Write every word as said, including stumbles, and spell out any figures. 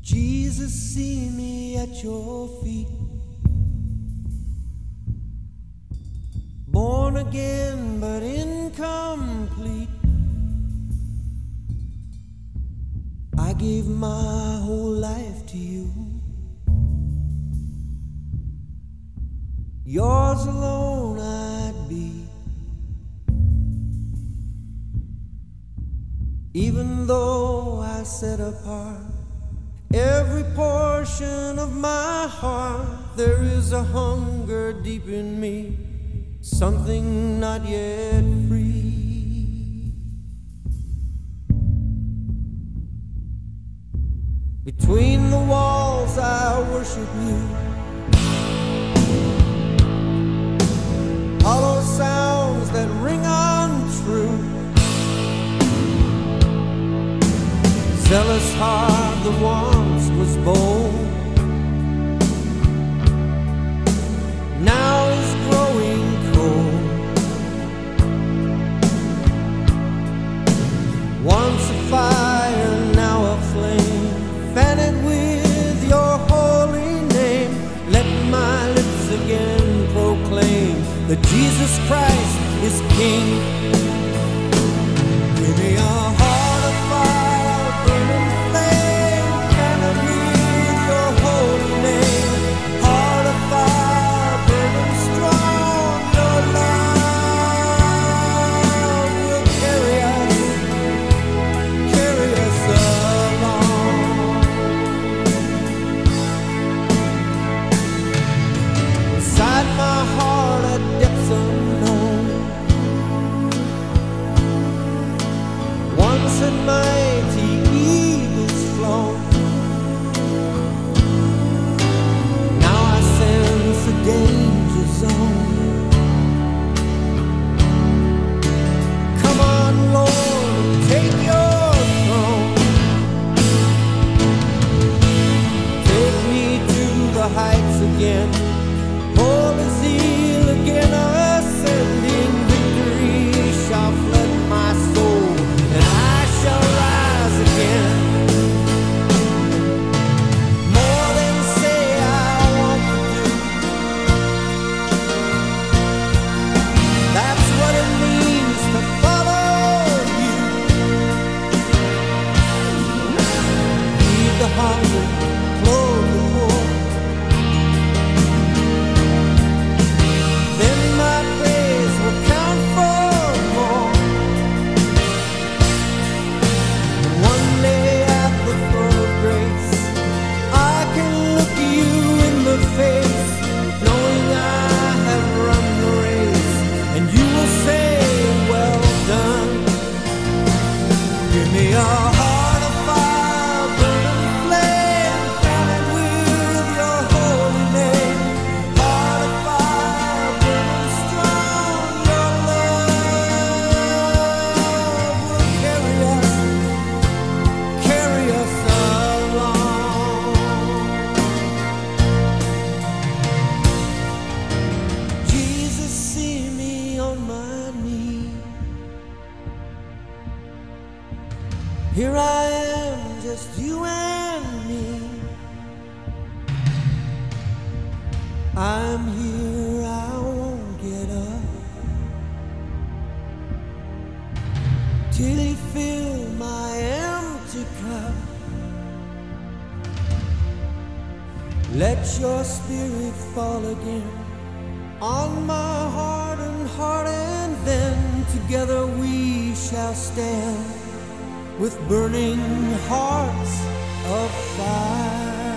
Jesus, see me at your feet, born again but incomplete. I gave my whole life to you, yours alone I'd be. Even though I set apart every portion of my heart, there is a hunger deep in me, something not yet free. Between the walls I worship you, hollow sounds that ring untrue. Zealous heart that once was bold now is growing cold. Once a fire, now a flame, fan it with your holy name. Let my lips again proclaim that Jesus Christ is King. Give me a heart of fire, burning flame, fan it with your holy name. Heart of fire, burning strong, your love will carry us, carry us along. Inside my heart at depths unknown, once had mighty eagles flown. Now I sense a danger zone. Come on, Lord, take your throne. Take me to the heights again, holy zeal again ascending. Victory shall flood my soul, and I shall rise again. More than say I want to do, that's what it means to follow you. Feed the hungry, clothe the poor, then my praise will count for more. One day at the throne of grace, I can look you in the face, knowing I have run the race, and you will say, well done. Give me a heart of fire, burning flame, fan it with your holy name. Heart of fire, burning strong, your love will carry us, carry us along. Jesus, see me on my knee. Here I am, just you and me. I'm here, I won't get up till you fill my empty cup. Let your spirit fall again on my heart and heart, and then together we shall stand with burning hearts of fire.